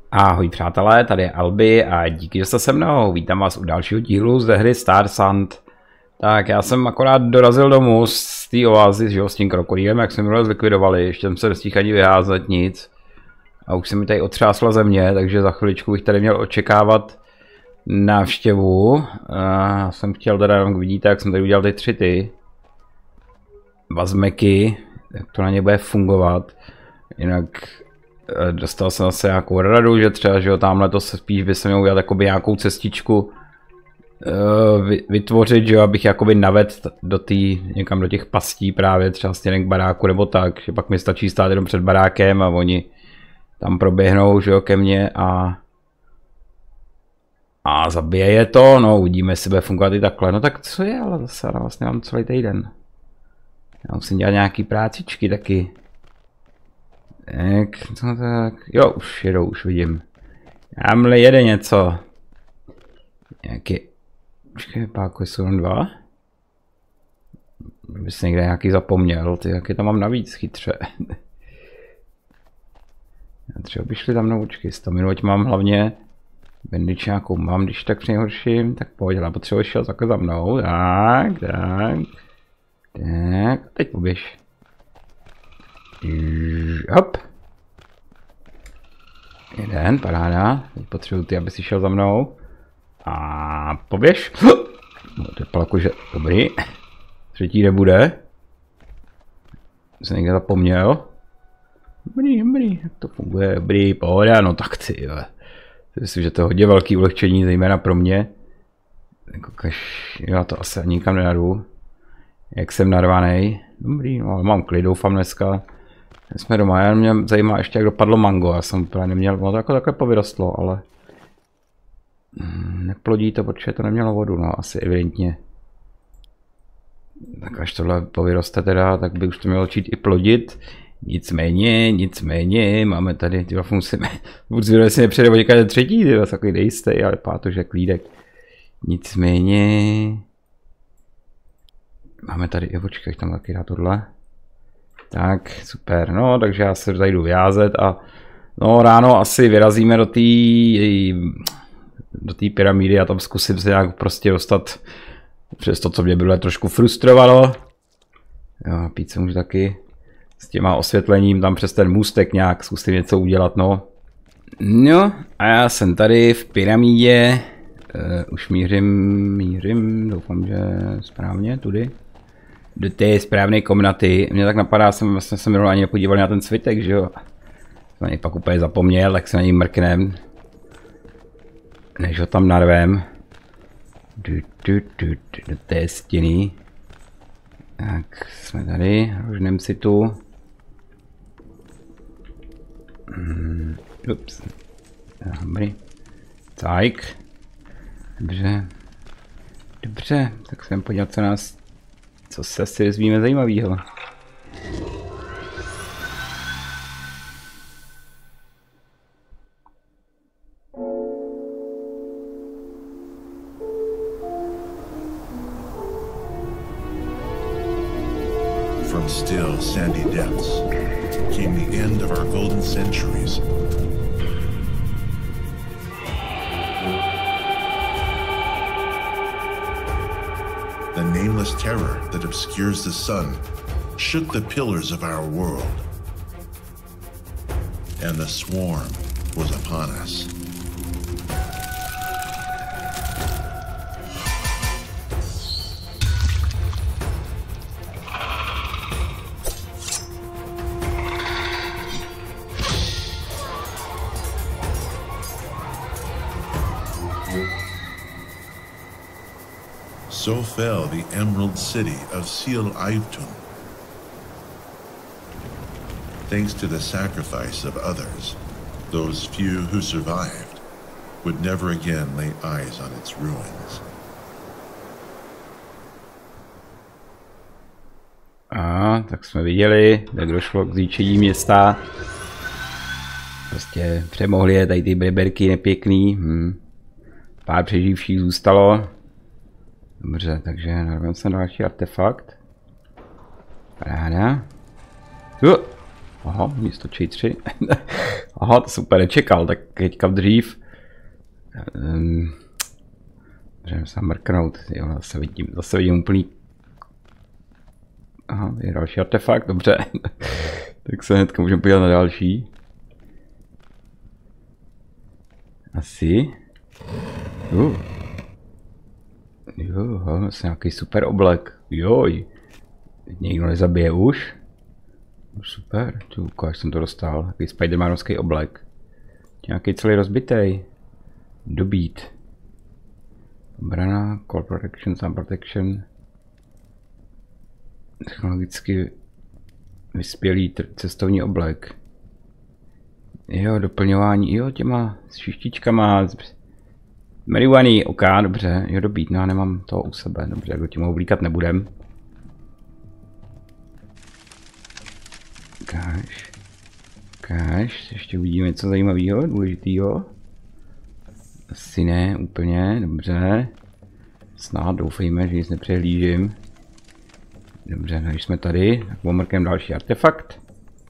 Ahoj přátelé, tady je Albi a díky, že jste se mnou. Vítám vás u dalšího dílu ze hry Star Sand. Tak já jsem akorát dorazil domů z té oázy, že jo, s tím krokodýlem, jak jsme minule zlikvidovali, ještě jsem se nestihl ani vyházet nic. A už se mi tady otřásla země, takže za chviličku bych tady měl očekávat návštěvu. Já jsem chtěl teda, jak vidíte, jak jsem tady udělal ty 3 vazmeky, jak to na ně bude fungovat. Jinak dostal jsem zase nějakou radu, že třeba, že jo, tamhle to se spíš by se měl udělat jakoby nějakou cestičku vytvořit, že jo, abych jakoby navedl někam do těch pastí právě, třeba směrem k baráku nebo tak, že pak mi stačí stát jenom před barákem a oni tam proběhnou, že jo, ke mně a zabije je to, no uvidíme, jestli bude fungovat i takhle, no tak co je, ale zase já vlastně mám celý týden. Já musím dělat nějaký prácičky taky. Tak, jo, už jedou, už vidím. Tamhle jede něco. Nějaký, počkej, páko jsou jen 2? Bys někde nějaký zapomněl, ty, jak je tam mám navíc chytře. Já třeba by šli tam naučky, 100 minut mám hlavně. Bendič nějakou mám, když tak přinejhorším, tak pojď, ale potřebuješ šel takhle za mnou, tak, teď poběž. Hop. Jeden, paráda. Teď potřebuji ty, aby si šel za mnou. A poběž. No, to je jakože dobrý. Třetí nebude. Jsem někde zapomněl. Dobrý, jak to funguje, dobrý, pohoda, no tak ty, jo. Myslím, že to je hodně velký ulehčení, zejména pro mě. Já to asi nikam nenadu. Jak jsem narvaný. Dobrý, no, ale mám klid, doufám dneska. Jsme doma, jen mě zajímá ještě, jak dopadlo mango. Já jsem právě neměl, no to jako takhle povyrostlo, ale neplodí to, protože to nemělo vodu, no asi evidentně. Tak až tohle povyroste teda, tak by už to mělo začít i plodit. Nicméně, máme tady, tyhle musíme, jestli nepřijde někde třetí, tyhle takový nejistý, ale vypadá to, že klídek. Nicméně, máme tady i počkej, tam taky dá tohle. Tak, super, no, takže já se tady jdu vyházet a no ráno asi vyrazíme do té pyramidy a tam zkusím se nějak prostě dostat přes to, co mě bylo trošku frustrovalo. Jo, pít se můžu taky s těma osvětlením tam přes ten můstek nějak zkusím něco udělat, no. No a já jsem tady v pyramidě, už mířím, doufám, že správně, tudy. Do té správné komnaty. Mně tak napadá, jsem se minul ani nepodíval na ten svitek, že jo. Jsem na něj pak úplně zapomněl, tak se na něj mrknem. Než ho tam narvem. Do té stěny. Tak, jsme tady, rožnem si tu. Ups. Dobrý. Tak. Dobře, tak jsem podívat, co se si dozvíme zajímavého. From still, sandy depths came the end of our golden centuries. The nameless terror that obscures the sun shook the pillars of our world. And the swarm was upon us. So fell the emerald city of Seal Aivtun. Thanks to the sacrifice of others, those few who survived would never again lay eyes on its ruins. A tak jsme viděli, jak došlo k zničení města. Prostě přemohli je tady ty beberky nepěkný. Pár přeživších zůstalo. Dobře, takže narvem se další artefakt. Paráda. Aha, Aha, místo 3. Aha, to jsem úplně nečekal, tak teďka dřív. Můžeme se mrknout, jo, zase vidím úplný. Aha, je další artefakt, dobře. Tak se hnedka můžeme podívat na další. Asi. Jo, asi nějaký super oblek. Joj. Nikdo nezabije už. Super, jak jsem to dostal. Takový Spidermanovský oblek. Nějaký celý rozbitej. Dobít. Obrana, Core Protection, Sun Protection. Technologicky vyspělý cestovní oblek. Jo, doplňování, jo, těma s šištičkama. Marihuany, ok, dobře, jo, dobít, no já nemám toho u sebe, dobře, jako tím oblíkat nebudem. Cash, ještě uvidíme něco zajímavého, důležitého. Asi ne, úplně, dobře. Snad doufejme, že nic nepřehlížím. Dobře, když jsme tady, tak pomrkneme další artefakt.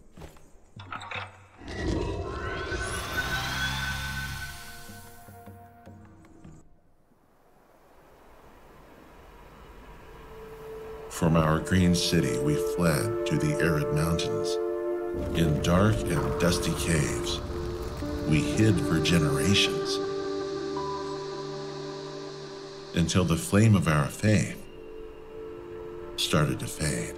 From our green city, we fled to the arid mountains. In dark and dusty caves, we hid for generations. Until the flame of our faith started to fade.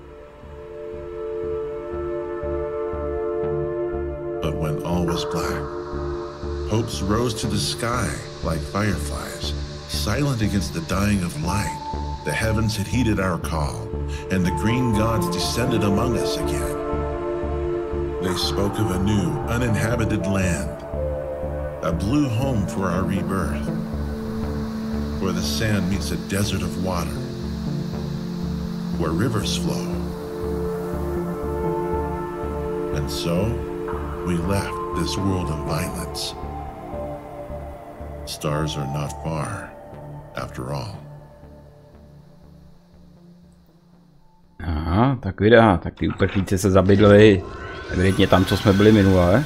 But when all was black, hopes rose to the sky like fireflies, silent against the dying of light. The heavens had heeded our call, and the green gods descended among us again. They spoke of a new, uninhabited land, a blue home for our rebirth, where the sand meets a desert of water, where rivers flow. And so, we left this world of violence. Stars are not far, after all. Aha, tak videa, tak ty uprchlíci se zabydlili evidentně tam, co jsme byli minule.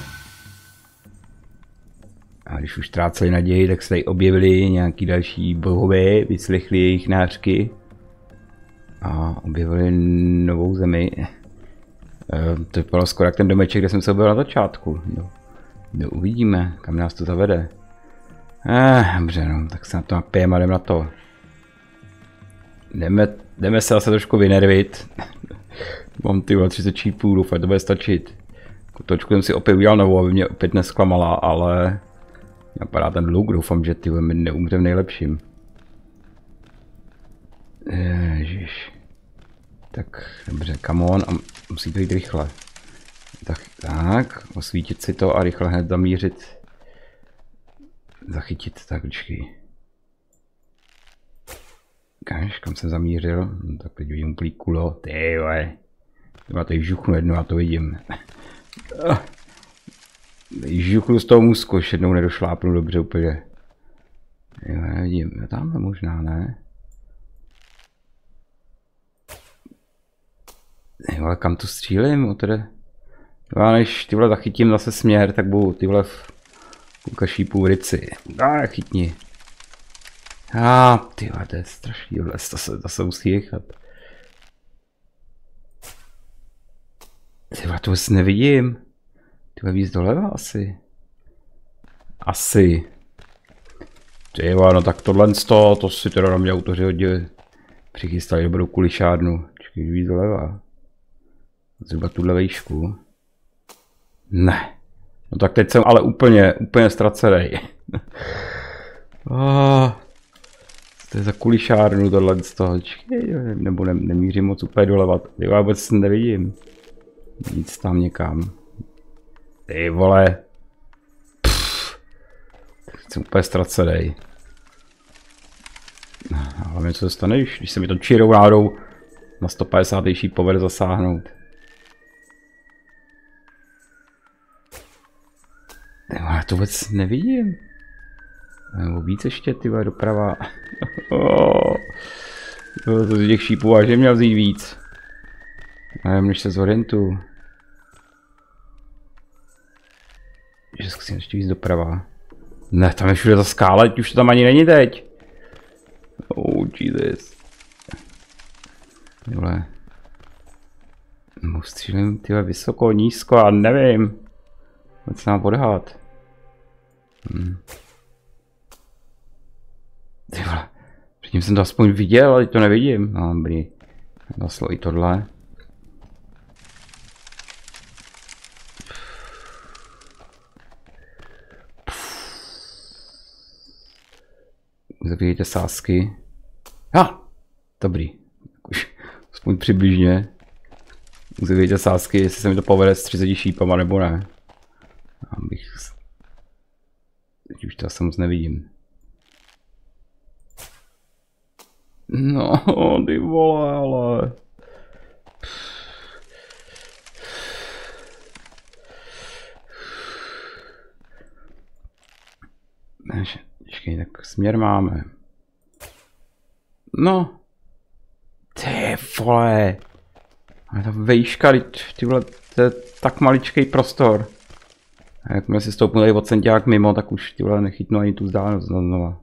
A když už ztráceli naději, tak se tady objevili nějaký další bohové, vyslechli jejich nářky a objevili novou zemi. To vypadalo skoro jak ten domeček, kde jsem se objevil na začátku. No, uvidíme, kam nás to zavede. Dobře, no, tak se na to napijeme a jdeme na to. Jdeme se zase trošku vynervit. Mám ty 30 čípů, doufám, to bude stačit. Kotočku jsem si opět udělal novou, aby mě opět nesklamala, ale napadá ten look, doufám, že ty mi neumře v nejlepším. Ježiš. Tak, dobře, come on, a musí to jít rychle. Tak, osvítit si to a rychle hned zamířit. Zachytit, tak počkej. Kam jsem zamířil? No, tak teď vidím úplný kulo, tyhle. Já tady žuchnu jednou, já to vidím. Žuchnu z toho můzku, už jednou nedošlápnu dobře úplně. Jo, nevidím, tamhle možná, ne? Jo, ale kam tu střílím? Jo, než tyhle zachytím zase směr, tak budu tyhle v půlka šípů v rici. Chytni. Tyhle, to je strašný les, to se musí jechat. Tyhle, to vůbec nevidím. Tyhle víc doleva asi. Tyhle, no tak tohle to si teda na mě autoři hodně přichystali dobrou kulišárnu. Počkej, víc doleva. Zhruba tuhle vejšku. Ne. No tak teď jsem ale úplně ztracenej. To je za kulišárnu tohle z toho, nebo nemířím moc úplně doleva, já vůbec nevidím. Nic tam někam. Ty vole. Jsem úplně ztracenej. Ale co se stane, když se mi to čirou nádou na 150 povede zasáhnout. Já to vůbec nevidím. Nebo víc ještě, tyhle, doprava. To z těch šípů vážně měl vzít víc. Nevím, než se zorientuju. Ještě víc doprava. Ne, tam je všude ta skála, už to tam ani není teď. Oh, Jesus. Tyhle. Střílím tyhle vysoko, nízko a nevím. Co se mám odhát. Tyhle. Předtím jsem to aspoň viděl, ale teď to nevidím. No, dobrý. Zaslo i tohle. Zavíjejte sázky. Dobrý. Už aspoň přibližně. Zavíjejte sázky, jestli se mi to povede s 30 šípama nebo ne. Teď už to asi moc nevidím. No, ty vole, ale... Počkej, tak směr máme. No. Ty vole. Ale ta vejška, tyhle, to je tak maličký prostor. A jakmile si stoupnu tady od centiák mimo, tak už tyhle nechytnu ani tu vzdálenost znova.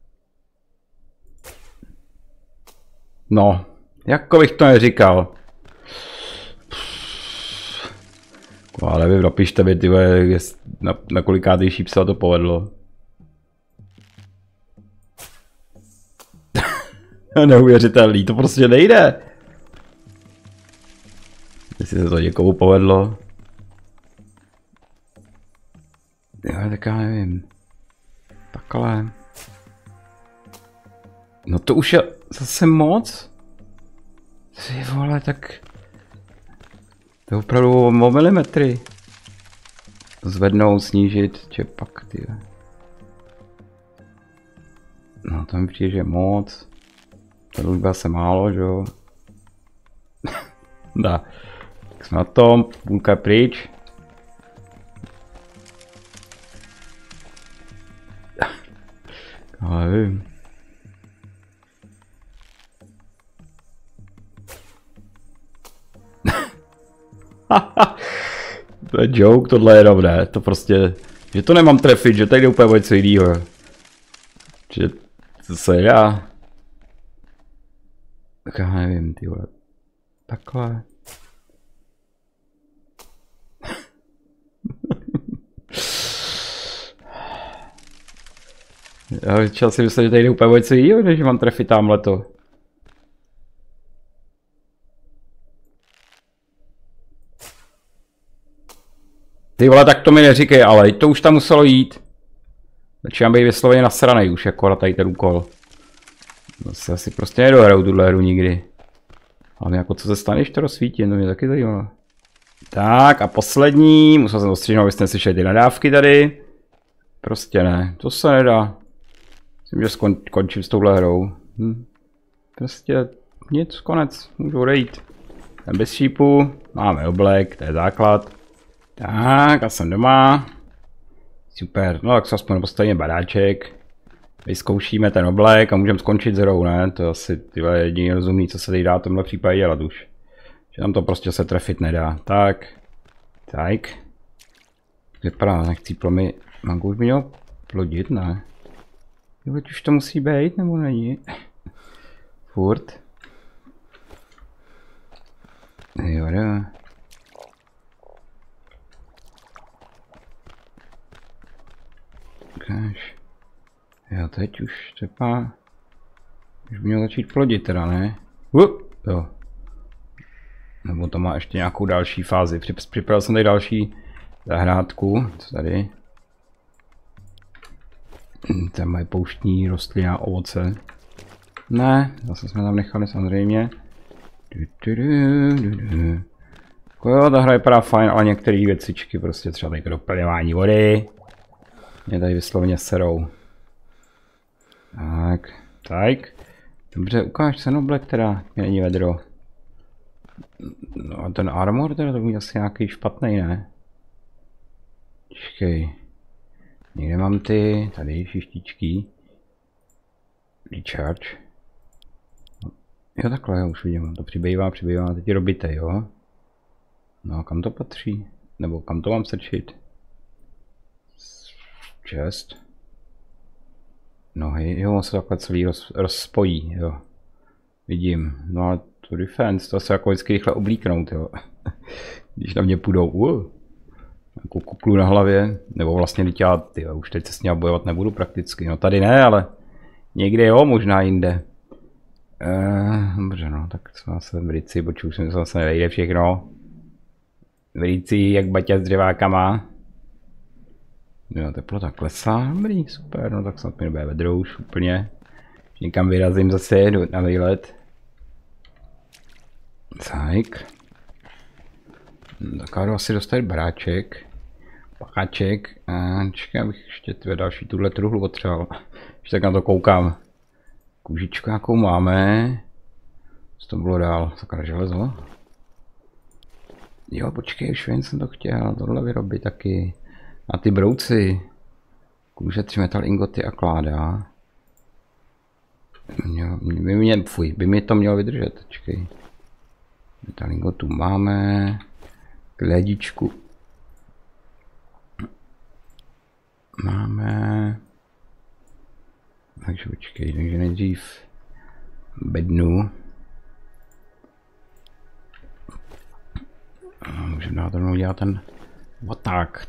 No, jako bych to neříkal. Ale vy napište mi, tyhle, na kolikátý šíp se to povedlo. Neuvěřitelný, to prostě nejde. Jestli se to někomu povedlo. Jo, tak já nevím. Takhle. No to už je zase moc. Ty vole, tak... To je opravdu o milimetry. Zvednout, snížit, čepak, ty. No to mi přijde, že je moc. To už bylo se málo, že jo. Dá. Tak jsme na tom, půlka pryč. Ale vím. To je joke, tohle je dobré, to prostě, že to nemám trefit, že tady jde úplně něco jinýho. Že to se dá. Tak já nevím, ty vole. Takhle. Já začal si myslet, že tady jde úplně něco jinýho, než mám trefit tamhleto. Ty vole, tak to mi neříkej, ale to už tam muselo jít. Začínám být vysloveně nasranej už jako na tady ten úkol. To se asi prostě nedohraju tuhle hru nikdy. Ale jako co se stane, když to rozsvítí, to mě taky zajímalo. Tak a poslední, musel jsem ostříhnout, abyste neslyšeli ty nadávky tady. Prostě ne, to se nedá. Myslím, že skončím s touhle hrou. Prostě nic, konec, můžu odejít. Bez šípu, máme oblek, to je základ. Tak, a jsem doma. Super, no tak se aspoň postavíme baráček. Vyzkoušíme ten oblek a můžeme skončit s hrou, ne? To je asi tyhle jediný rozumný, co se tady dá v tomhle případě dělat už. Že tam to prostě se trefit nedá. Tak. Tak. Vypadá, nechci plomy. Mango už by měl plodit, ne? Jo, už to musí být, nebo není? Furt. Jo, jo. Ukáž. Jo, teď už třeba... Už by měl začít plodit teda, ne? Jo. Nebo to má ještě nějakou další fázi. Připravil jsem tady další zahrádku. Co tady? Tam mají pouštní rostliny a ovoce. Ne, zase jsme tam nechali samozřejmě. Jo, ta hra vypadá fajn, ale některé věcičky prostě třeba tady doplňování vody. Mě tady vysloveně serou. Tak. Dobře, ukáž se oblek teda, mě není vedro. No a ten armor teda to bude asi nějaký špatný, ne? Počkej. Někde mám ty, tady šištičky. Recharge. Jo takhle, já už vidím, to přibývá, teď je robité, jo? No a kam to patří? Nebo kam to mám strčit? Čest. Nohy, jo, on se takhle celý rozpojí, jo. Vidím, no ale to defense, to se jako vždycky rychle oblíknout, jo. Když na mě půjdou, jako kuklu na hlavě, nebo vlastně teď já, tyjo, už teď se s ním bojovat nebudu prakticky, no tady ne, ale někde jo, možná jinde. Dobře, no, tak co zase v Rici, počuju, že se zase nevejde všechno. V Rici, jak Baťa s dřevákama. Jo, teplota klesá, dobrý, super, no tak snad mi nebude vedro už úplně. Někam vyrazím zase na výlet. Zajk. Tak jdu asi dostat baráček. Pacháček. Čekaj, abych ještě další tuhle truhlu potřeboval. Ještě tak na to koukám. Kůžičku jakou máme. Co to bylo dál? Sakra železo. Jo, počkej, už jen jsem to chtěl. Tohle vyrobit taky. A ty brouci. Kůže, 3 metal ingoty a kláda. By mi to mělo vydržet. Počkej. Metal ingotu máme. Kledičku. Máme. Takže počkej, takže nejdřív bednu. Můžeme dát rovnou dělat ten vaták,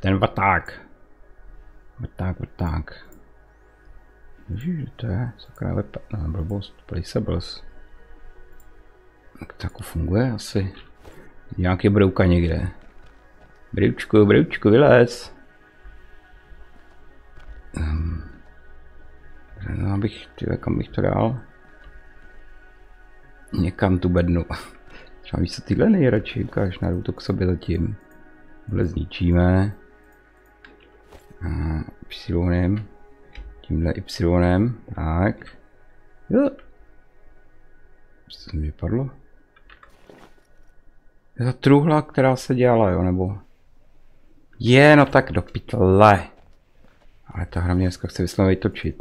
Vaták. Ježiš, to je sakra weapon, no, blbost, placeables. Tak to jako funguje asi. Nějaký brouka někde. Broučku, vylez. No, kam bych to dal? Někam tu bednu. Třeba víš co, tyhle nejradši, ukáž, najdu to k sobě zatím. Tohle zničíme. Y. Tímhle Y. Tak. Jo. Co to mi vypadlo? Je to truhla, která se dělala, jo, nebo? Je, no tak do pytle. Ale ta hra mě dneska chce vysloveně točit.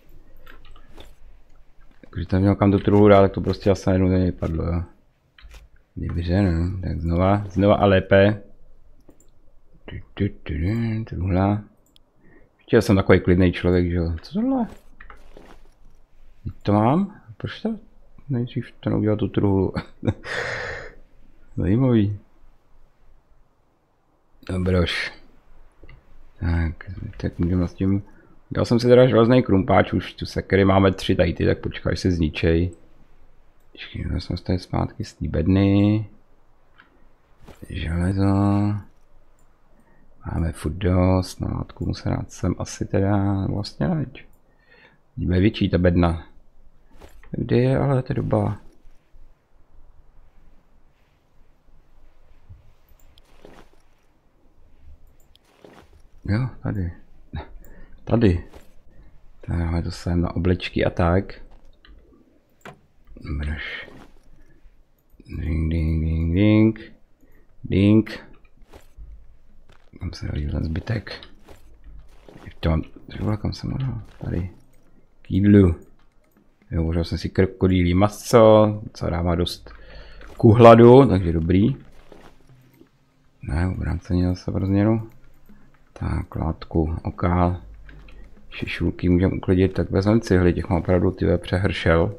Když tam měl kam tu truhlu dát, tak to prostě asi najednou nevypadlo, jo. Dobře, no, tak znova a lépe. Truhla. Ještě jsem takový klidný člověk, že jo. Co tohle? To mám? Proč to? Nejdřív to neudělal tu truhlu. Zajímavý. Dobroš. Tak můžeme s tím. Dal jsem si teda železný krumpáč, už tu sekery máme 3 tady ty, tak počkaj, se zničej. Počkej, jsme tady zpátky z té bedny. Železo. Máme furt dost, no látku musím dát sem asi teda vlastně neď. Bude větší ta bedna. Kde je ale ta doba? Jo, tady. Tady. Tak máme to sem na oblečky a tak. Dobrš. Ding. Kam se dali ten zbytek? To mám, kam jsem dal? Tady. K jídlu. Jo, užil jsem si krokodýlí maso, co dává dost ku hladu, takže dobrý. Ne, obráceně zase pro změnu. Tak, látku, okál. Šišulky můžeme uklidit, tak vezmeme cihly, těch mám opravdu tyhle přehršel.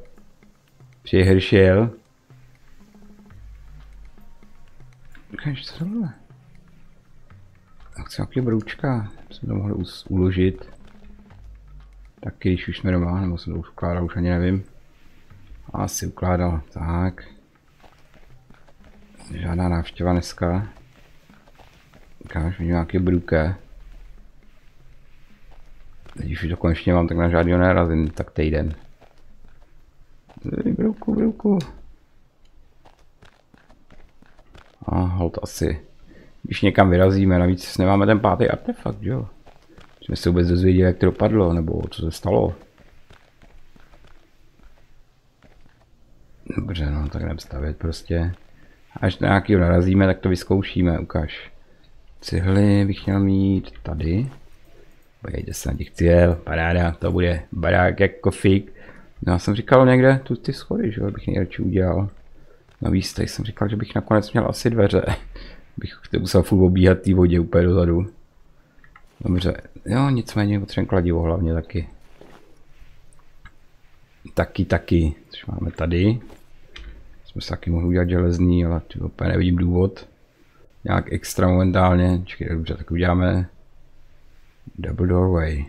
Ukáž, co tohle? Tak chci nějaký broučka, jsme to mohli uložit. Taky, když už jsme doma, nebo jsem to už ukládal, už ani nevím. Asi ukládal, tak. Žádná návštěva dneska. Ukáž, vidím nějaké bruké. Když už to konečně mám, tak na žádného nerazím, tak týden. Brouku. A hold asi. Když někam vyrazíme, navíc nemáme ten 5. artefakt, jo. Jsme se vůbec dozvěděli, jak to dopadlo, nebo co se stalo. Dobře, no, tak jdem stavět prostě. Až na nějakýho narazíme, tak to vyzkoušíme, ukáž. Cihly bych měl mít tady. Pojďte se na těch cihel, paráda, to bude barák jako fik. No, já jsem říkal někde, tu ty schody, že bych nejradši udělal. Navíc tady jsem říkal, že bych nakonec měl asi dveře. Bych musel furt obíhat té vodě úplně dozadu. Dobře, jo, nicméně potřebujeme kladivo hlavně taky. Taky, což máme tady. Jsme se taky mohli udělat železný, ale úplně nevidím důvod. Nějak extra momentálně. Čekaj, dobře, tak uděláme double doorway.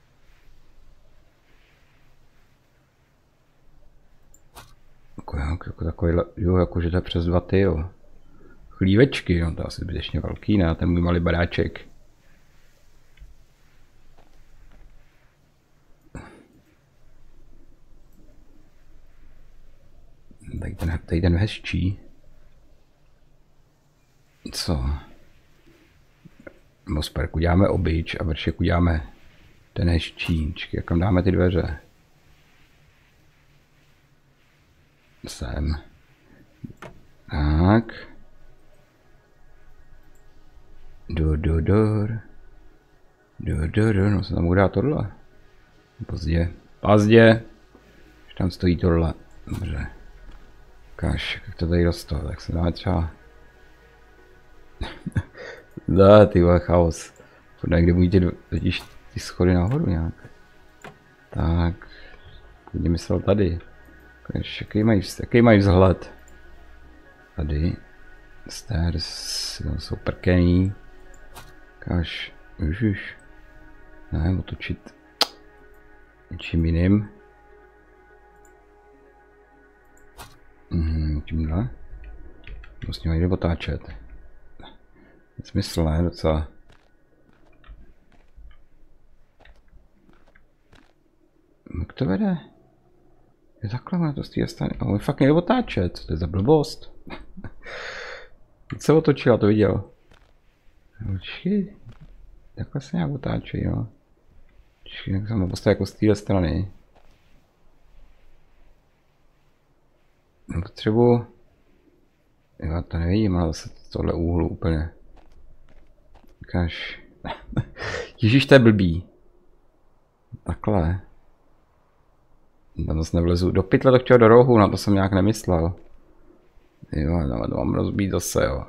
Jako takovýhle, jo, jakože to je přes 2 ty, jo. Chlívečky, no to asi zbytečně velký, ne, ten můj malý baráček. Tady ten hezčí. Co? Mosperku děláme obyč a vršek uděláme ten hezčí. Čekaj, kam dáme ty dveře? Sem. Tak. No se tam můžu dát tohle. Pozdě. Už tam stojí tohle. Dobře. Kaž, jak to tady dostalo, tak se dáme třeba... Dá, ty vole, chaos. Kde budete totiž ty schody nahoru nějak. Tak. Půjde myslel tady. Kaž, jaký mají vzhled? Tady. Stairs jsou prkený. Kaž, ježiš. Ne, otočit něčím jiným. Tímhle. Vlastně mají otáčet. Smysl, ne? Docela. Jak to vede? Je takhle, má to z té strany. A on fakt nejde otáčet. Co to je za blbost? Teď se otočila, to viděl. Počkej. Takhle se nějak otáčí, jo. Počkej, jak jsem ho postavil jako z téhle strany. Potřebuji... Já to nevidím, ale zase tohle úhlu úplně. Kaž. Ježíš, to je blbý. Takhle. Tam zase nevlezu. Do pytle to chtěl do rohu, na to jsem nějak nemyslel. Jo, to mám rozbít zase, jo.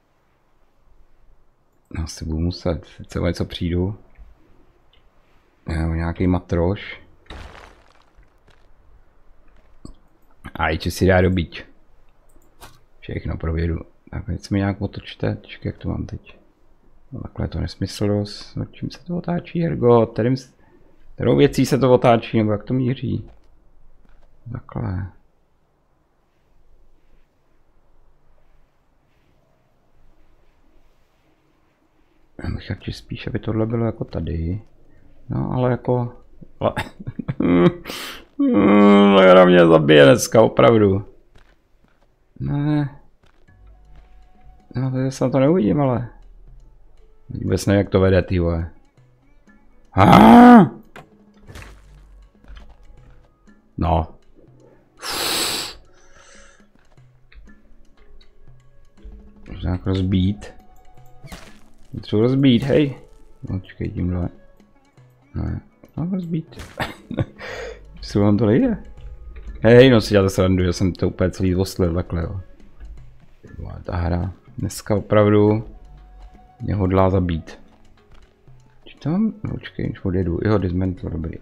Asi budu muset. Teď se o něco přijdu. Jo, nějaký matroš. A i si dá dobít. Všechno provědu. Tak teď mi nějak otočte. Čekaj, jak to mám teď. No, takhle je to nesmysl dost. No, čím se to otáčí, Hergo? Kterou věcí se to otáčí, nebo jak to míří? Takhle. Já bych radši spíš, aby tohle bylo jako tady. No, ale jako... No, mě zabije dneska, opravdu. Ne. No, to se na to neuvidím, ale... Vůbec nevím, jak to vede, ty vole. No. Můžu nějak rozbít. Potřebuji rozbít, hej. No, čekej, tímhle. Ne, no, rozbít. Co vám to nejde? Hej, no si děláte srandu, že jsem to úplně celý oslil takhle, jo. Ta hra dneska opravdu mě hodlá zabít. Co tam? No, počkej, když odjedu. Jo, dismantle, dobrý.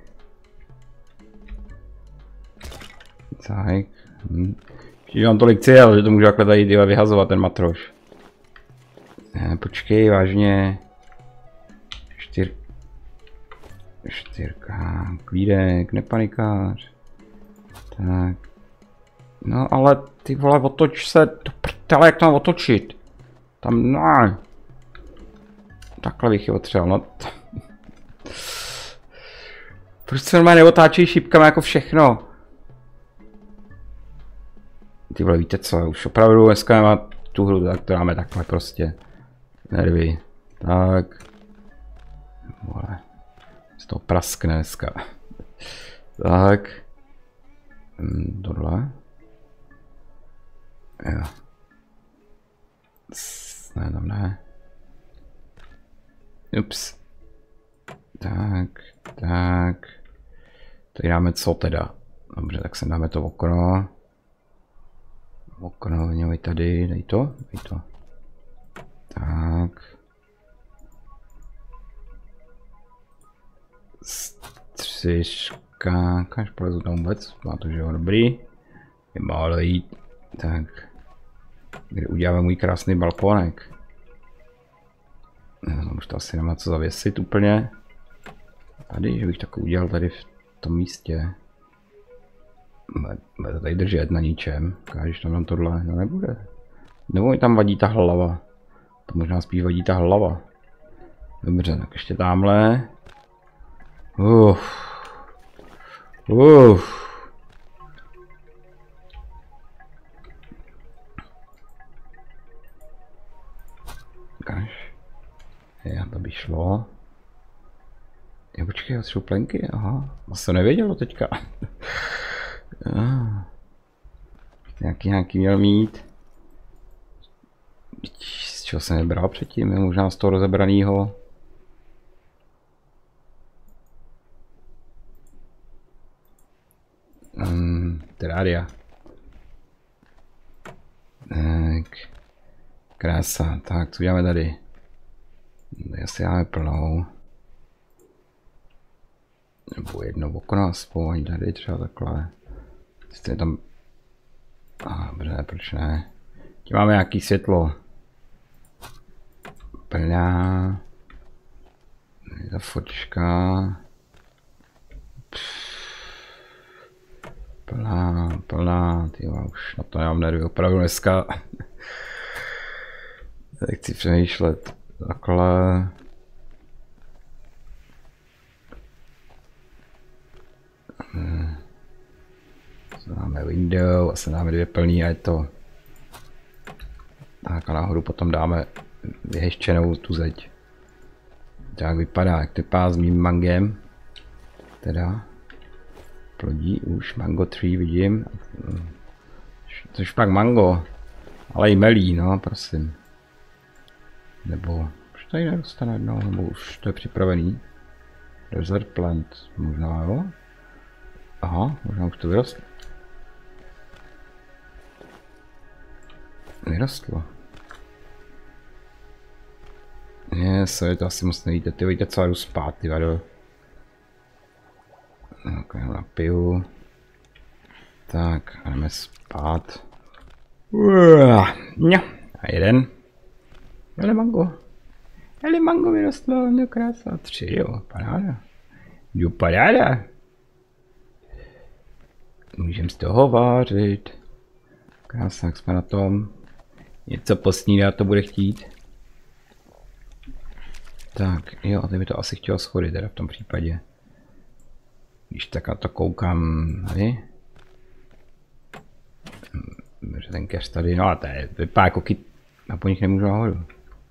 Tak. Když mám tolik cíl, že to můžu takhle tady vyhazovat ten matroš. Ne, počkej, vážně. Čtyřka, klídek, nepanikář. Tak. No ale ty vole, otoč se, to prdele, jak to mám otočit? Tam, no. Takhle bych je otřel, no. Proč se normálně neotáčí šipkama jako všechno? Ty vole, víte co, už opravdu dneska nemá tu hru, tak to dáme takhle prostě. Nervy. Tak. Vole. Z toho praskne dneska. Tak. Tohle. Jo. Ne, tam ne. Ups. Tak. Tady dáme co teda? Dobře, tak sem dáme to okno. Okno, měli tady, dej to. Tak. 4, až polezu tam vůbec, má to, že jo, dobrý. Je málo jít, tak, kde uděláme můj krásný balkónek. No, už to asi nemá co zavěsit úplně. Tady, že bych tak udělal tady v tom místě. Bude to tady držet na ničem, když tam tohle, no nebude. Nebo mi tam vadí ta hlava. To možná spíš vadí ta hlava. Dobře, tak ještě tamhle. Ukáž. Já, to by šlo. Já počkej, já šuplenky, aha. Já jsem nevěděl teďka. Nějaký měl mít. Z čeho jsem nebral předtím, možná z toho rozebranýho. Terraria. Tak. Krása, tak co děláme tady? Tady asi máme plnou. Nebo jedno okno aspoň, tady třeba takhle. Jste tam... Dobře, proč ne? Tím máme nějaký světlo. Plná. Ta fočka. Plná, tyjo, už na to nemám nervy opravdu dneska. Tak chci přemýšlet takhle. Dáme window a se dáme 2 plný a je to. Tak a nahoru potom dáme vyheštěnou tu zeď. Tak vypadá, jak to vypadá s mým mangem. Teda plodí už mango tree vidím. Což pak mango, ale i melí, no prosím. Nebo už tady neroste najednou, nebo už to je připravený. Desert plant, možná jo. Aha, možná už to vyrostlo. Vyrostlo. Je to asi moc nevíte, ty víte co, já jdu spát, ty vado. Tak, já napiju. Tak, a jdeme spát. A jeden. Hele mango vyrostlo, no krása. 3 jo, paráda. Jo, paráda. Můžeme z toho vářit. Krása, jak jsme na tom. Něco posnídat to bude chtít. Tak, jo, teď by to asi chtělo schody teda v tom případě. Když tak na to koukám, tady. Ten keř tady, no a to je, vypadá jako kyt, a po nich nemůžu nahoru.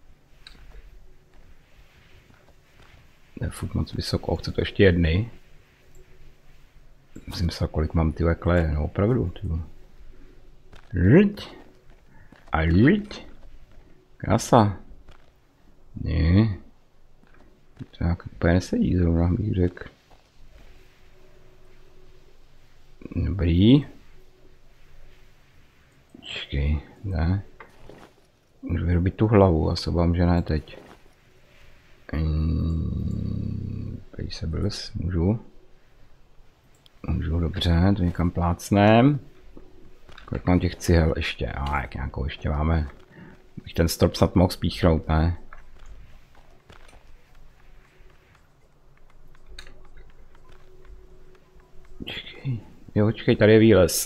To je furt moc vysoko, chce to ještě jedny. Myslím se, kolik mám ty kleje, no opravdu, tyvo. A krása. Ne. Tak úplně nesedí zrovna, bych řekl. Dobrý. Počkej, ne. Můžu vyrobit tu hlavu, a se obávám, že ne teď. Placeables, můžu. Můžu, dobře, to někam plácnem. Kolik mám těch cihel ještě? Jak nějakou ještě máme. Bych ten strop snad mohl spíchnout, ne? Počkej. Jo, počkej, tady je výlez.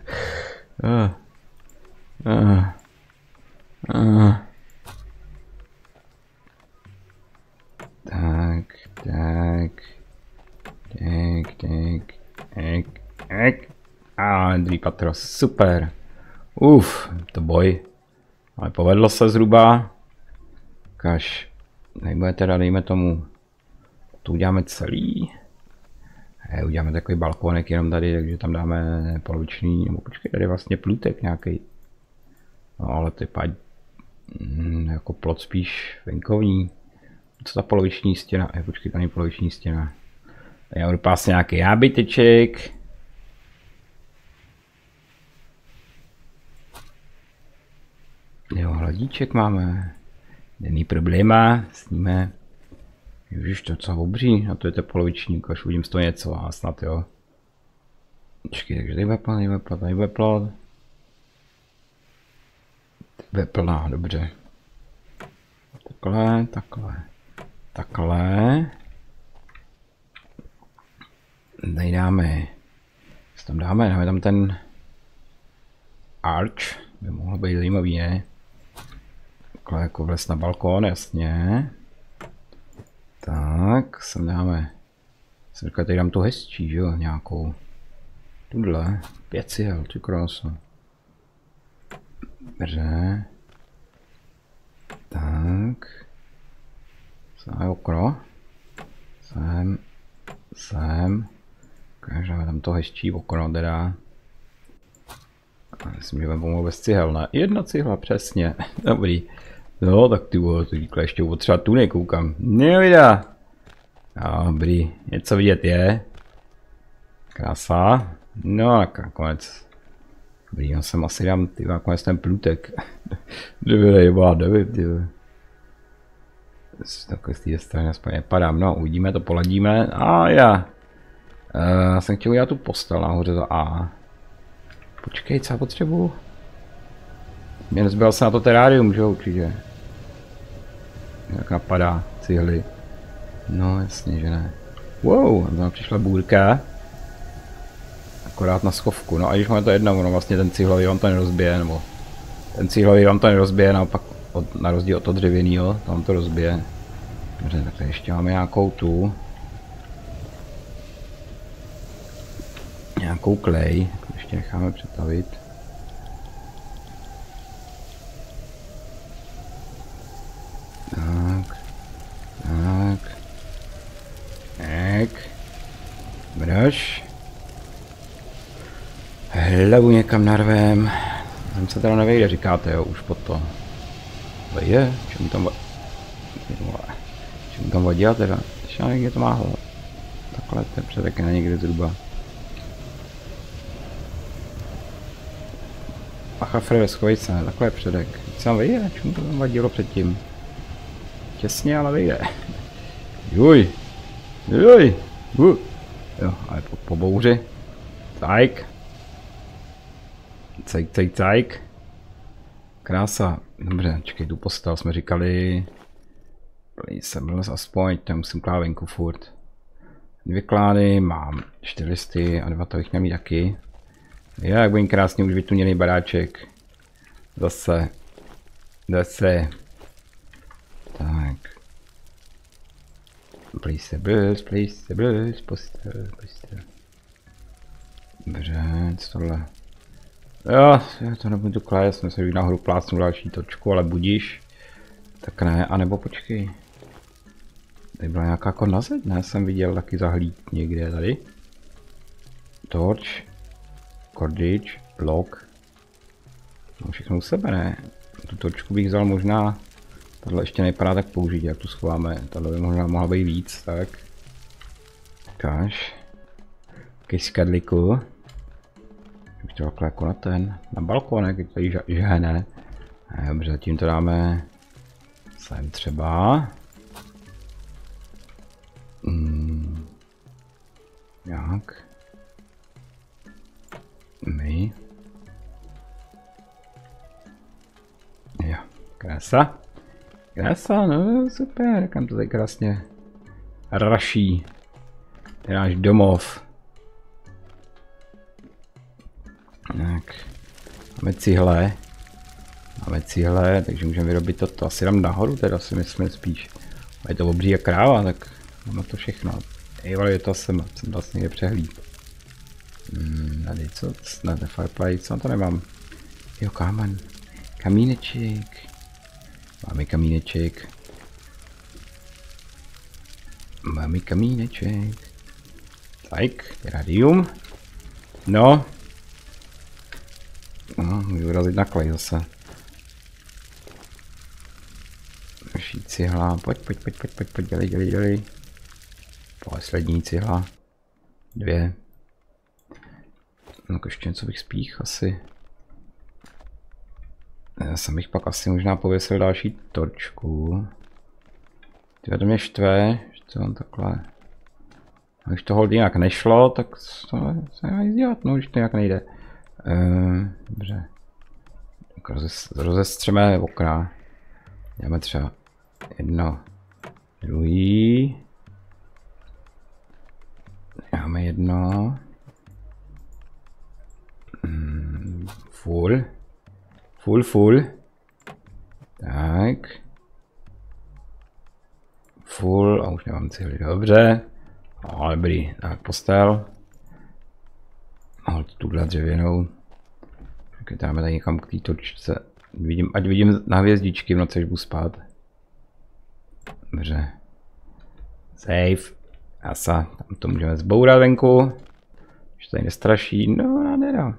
Tak. Druhý patro, super. To boj. Ale povedlo se zhruba. Kaž. Nebude teda, dejme tomu. Tu uděláme celý. Uděláme takový balkónek jenom tady, takže tam dáme poloviční, nebo počkej, tady je vlastně plutek nějaký. No ale to je jako plot spíš venkovní. Co ta poloviční stěna? Počkej, tam je poloviční stěna. Já budu pásně nějaký jábyteček. Jo, hladíček máme. Není probléma, sníme. Ježiš, to je docela obří, a to je to polovičník, až uvidím z toho něco a snad jo. Počkej, takže tady bude plot, tady bude plot, tady bude plot. Tady bude plná, dobře. Takhle, takhle, takhle. Tady dáme, co tam dáme tam ten arch, by mohlo být zajímavý, ne? Takhle jako vles na balkón, jasně. Tak, sem dáme, jsem říkal, tady dám tu hezčí, že jo, nějakou. Tuhle, 5 cihel, ty krásu. Dobře. Tak. Sem okno. Sem. Každá tam to hezčí okno teda. Myslím, že vám pomohl bez cihel, ne? 1 cihla, přesně. Dobrý. No, tak ty vole, to říkala ještě potřeba tu nekoukám. Nevidá. Dobrý, něco vidět je. Krása. No, nakonec. Dobrý, já jsem asi dám, ty nakonec ten plutek. Nevím, ty. Takhle z té strany aspoň nepadám, no, uvidíme, to poladíme. Já jsem chtěl udělat tu postel nahoře za A. Počkej, co já potřebuju? Mě nezbyl se na to terárium, že určitě. Jak napadá cihly. No, jasně, že ne. Wow, tam přišla bůrka. Akorát na schovku, no a když máme to jedno, ono vlastně ten cihlový vám to nerozbije, nebo ten cihlový vám to nerozbije, naopak na rozdíl od toho dřevěnýho, tam to rozbije. Dobře, tak ještě máme nějakou tu. Nějakou klej, ještě necháme přetavit. Tak. Braš. Hlavu někam narvem. Tam se teda nevejde, říkáte, jo, už po to. Vejde? Čemu tam vadila teda? Ještě někde to má hlavu. Takhle ten předek je na někde zhruba. Bacha Frede, schovej se, takhle je předek. Co tam vejde? Čemu to tam vadilo předtím? Těsně, ale vejde. Juj. Jo, ale po bouři. Tak. Cajk. Krása. Dobře, čekej, tu postel jsme říkali. Jsem byl aspoň, tam musím klávenku furt. 2 klády, mám 4 listy a 2 to bych měl mít taky. Jak budím krásně už vytuněný baráček. Zase. Tak. Please postel. Dobře, co tohle? Jo, já to nebudu klást, já jsem se nahoru plácnul další točku, ale budíš. Tak ne, anebo počkej. Tady byla nějaká jako na zeď, ne? Jsem viděl taky zahlíd někde tady. Torch. Cordage. Block. No všechno u sebe, ne? Tu točku bych vzal možná. Tahle ještě nevypadá tak použít, jak tu schováme. Tahle by možná mohla být víc, tak. Ukáž. Skadliku. Bych to takhle jako na balkónek, je tady žehne. Dobře, zatím to dáme sem třeba. Jak? My. Jo, krása. No super, kam to tady krásně raší. To je náš domov. Tak, máme cihle, takže můžeme vyrobit toto. Asi dám nahoru, teda si myslím spíš. A je to obří jak kráva, tak máme to všechno. Ejvali, je to jsem vlastně někde přehlíd. Tady co? Na fireplace, co to nemám? Jo, kámen. Kamíneček. Máme kamíneček. Tak, radium. No. Můžu vyrazit na klej zase. Další cihla, pojď, dělej. Poslední cihla. 2. No ještě něco bych spích asi. Já jsem bych pak asi možná pověsil další torčku. Tyhle to mě štve, Co on takhle? A když to hold nějak nešlo, tak to se dá nic dělat, no, když to nějak nejde. Dobře. Tak rozestřeme okna. Dáme třeba jedno, druhý. Dáme jedno. Full. Full. Tak. Full a už nemám cíli, dobře. No, dobrý, tak postel. Hold tuhle dřevěnou. Tak dáme tady někam k té točce. Ať vidím na hvězdičky v noci, až budu spát. Dobře. Safe. Asa, tam to můžeme zbourat venku. Už tady nestraší, no nádhera.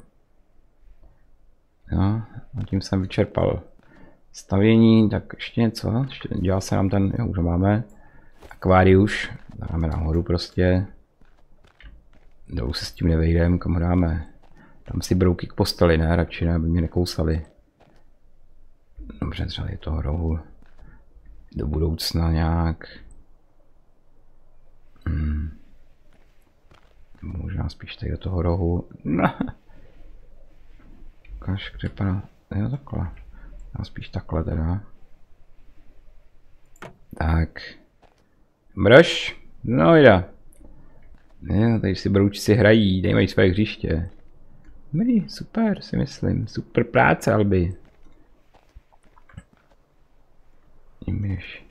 No, a tím jsem vyčerpal stavění, tak ještě něco, ještě dělá se nám ten, jo, už máme. Akváriuš, dáme nahoru prostě. Dolů se s tím nevejdeme, kam ho dáme. Tam si brouky k posteli, ne, radši ne, aby mě nekousali. Dobře, třeba je toho rohu. Do budoucna nějak. Možná spíš tady do toho rohu. No. Ukáž křepa. Jo, takhle. Já spíš takhle teda. Tak. Brož. No jde. Jo, tady si broučci hrají, tady mají své hřiště. Dobrý, super si myslím. Super práce, Albi. Jdeš.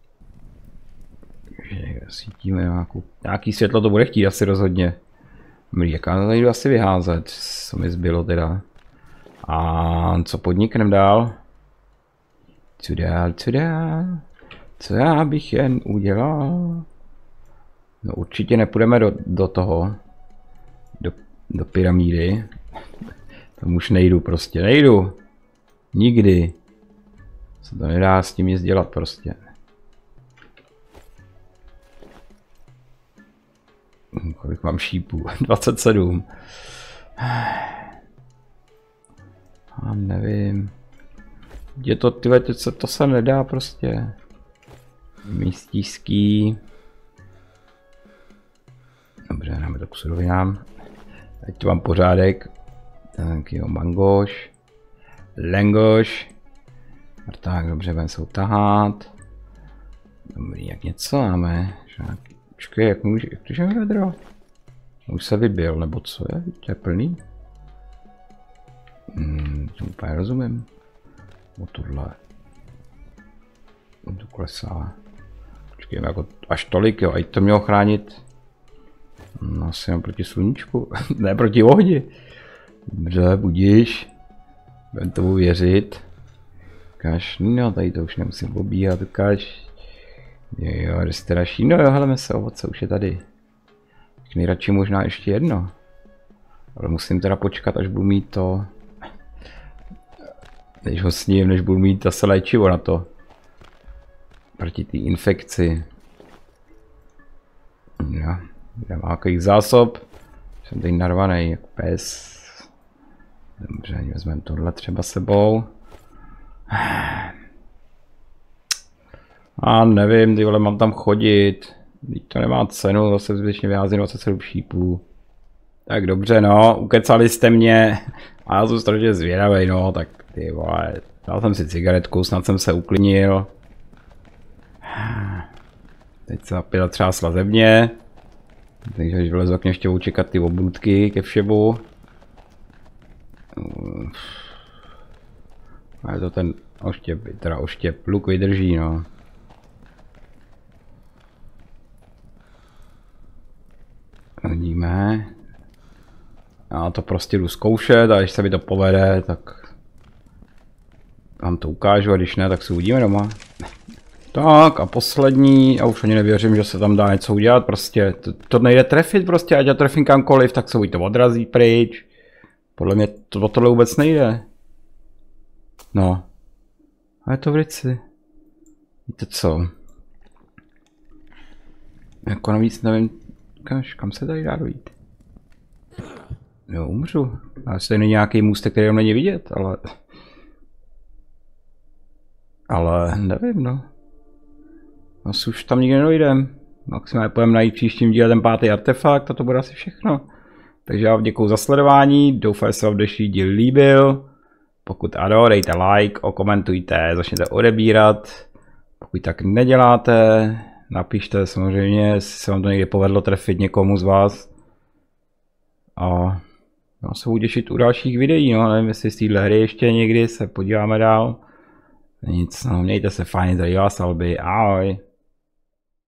Svítíme nějaký světlo to bude chtít asi rozhodně. Dobrý, jaká tady jdu asi vyházet, co mi zbylo teda. A co podniknem dál? Co dál? Co já bych jen udělal? No určitě nepůjdeme do toho. Do pyramídy. Tam už nejdu prostě, nejdu. Nikdy. Se to nedá s tím nic dělat prostě. Kolik mám šípů? 27. A nevím. Je to, tyhle, to se nedá prostě. Místíský. Dobře, dáme to k surovinám. Teď tu mám pořádek. Tak jo, mangoš. Lengoš. Tak, dobře, budeme se utahat. Dobrý, jak něco máme. Počkej, jak můžeme vedro? Už se vybil, nebo co je? To je plný? To úplně rozumím. O tohle. To klesá. Počkej, jako až tolik, jo, ať to mělo chránit. No, asi jenom proti sluníčku, ne proti ohni. Dobře, budíš. Budem tomu věřit. Ukáž, no tady to už nemusím obíhat, ukáž. Jo, straší, no jo, heleme se, ovoce už je tady. Tak nejradši možná ještě jedno. Ale musím teda počkat, až budu mít to. Než ho sním, než budu mít zase léčivo na to. Proti té infekci. Jo, mám nějakých zásob. Jsem tady narvaný jak pes. Dobře, vezmeme tohle třeba sebou. A nevím, ty vole, mám tam chodit. Teď to nemá cenu, zase zbytečně vyházím 27 šípů. Tak dobře, no, ukecali jste mě. A já jsem strašně zvědavej, no, tak ty vole. Dal jsem si cigaretku, snad jsem se uklidnil. Teď se opět třásla ze mě. Takže když vylezu, tak ještě budu čekat ty obrůdky ke všemu. A je to ten oštěp, teda oštěp, luk vydrží, no. Vidíme. Já to prostě jdu zkoušet a když se mi to povede, tak vám to ukážu a když ne, tak si uvidíme doma. Tak a poslední, a už ani nevěřím, že se tam dá něco udělat, prostě to nejde trefit prostě, ať já trefím kamkoliv, tak se buď to odrazí pryč. Podle mě tohle vůbec nejde. No. A je to v rici. Víte co? Jako navíc nevím, kam se tady dá dojít. Jo, umřu. Asi není nějaký můstek, který není vidět, ale nevím, no. Asi už tam nikdy nedojdem. maximálně půjdeme najít příštím díle ten 5. artefakt a to bude asi všechno. Takže já vám děkuju za sledování, doufám, že se vám dnešní díl líbil. Pokud ano, dejte like, okomentujte, začněte odebírat. Pokud tak neděláte, napište samozřejmě, jestli se vám to někdy povedlo trefit někomu z vás. A já se budu těšit u dalších videí, no, nevím, jestli z téhle hry ještě někdy se podíváme dál. Nic, no, mějte se fajn, tady vás Albi, ahoj.